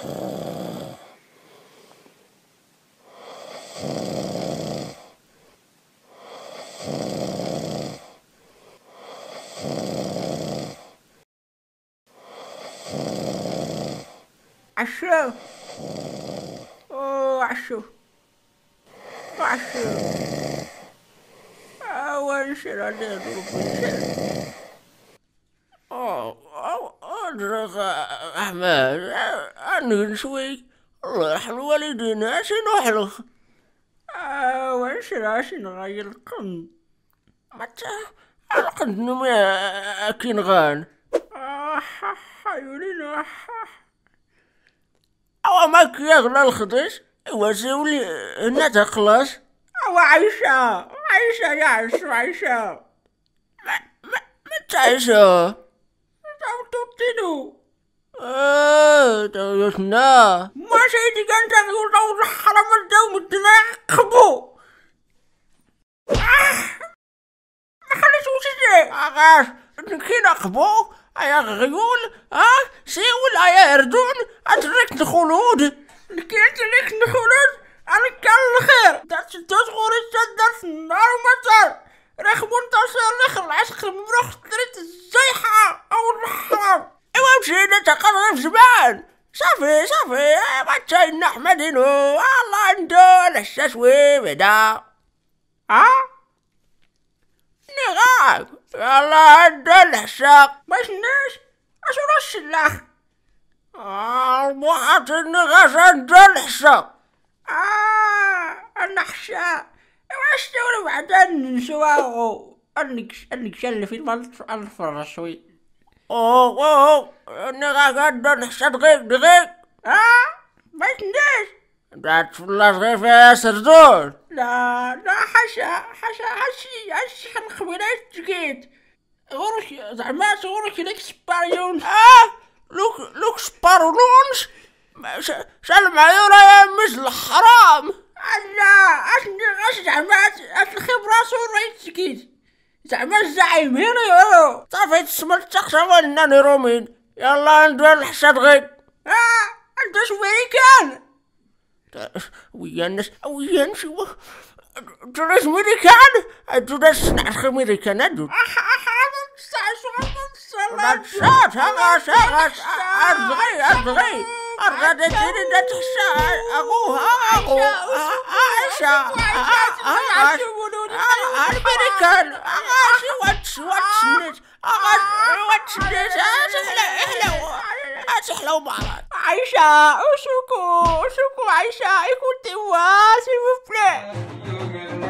عشو اوه عشو وين شرادي ربي أدرك أحمد أنا شوي الله يرحم والدينا شنو حلو وين شنو غاية القن متى القن نمي أكين غان حيولينا أو ما كيغلى الخدش وسولي هنا تخلص أو عايشة يا عايشة ما تعيشة تبتدو تويتنا ما شيء كان تقول لو حرام الدم الدنيا خبو ما خليش وشي أغاش كنا خبو يا غيول سيول يا أردون أترك الخلود لكي أترك الخلود أنا كان الخير تشغل الشدة النار مطر رخ منتصر رخ العشق مبروخ تريد الزيحة أو الحرام إيوا مشينا تقرب زمان صافي ما تشاينا أحمدينو الله عنده للششوي بدا نغاك الله عنده للشاق باش ناش أشو رش الله المواطن نغاش عنده للشاق النحشاء واش تقولوا بعدين نسواغو انك شل في المنطقة الفرشوي اوه نغاك نحشا دقيق باش ندير دات فلاش غير فيها سردون لا حشا هشي خنخبيناش تقيت غورك زعما غورك ليك سباريون لوك سبارونش سلم عليه رايا مثل الحرام لا اش زعما الخبرة صور تسكيت زعما الزعيم هنا صافي تسمى التقشى نيرومين يلا ندير الحشا دغيا انت شميريكان ويانش تراش ميريكان تراش نعرف ميريكان ادو أرغي أرغي تجري تحشى أخوها عائشة الأمريكان واتش أحلى بعض عائشة وشوكو عائشة يكون توا سيل فو بلي